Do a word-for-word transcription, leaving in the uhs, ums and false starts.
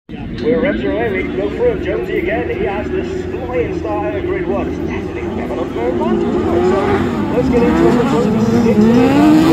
We're reps are away, we can go through him. Jonesy again, he has this flying start out of grid one. He's definitely got an unfair advantage, isn't it? So let's get into it.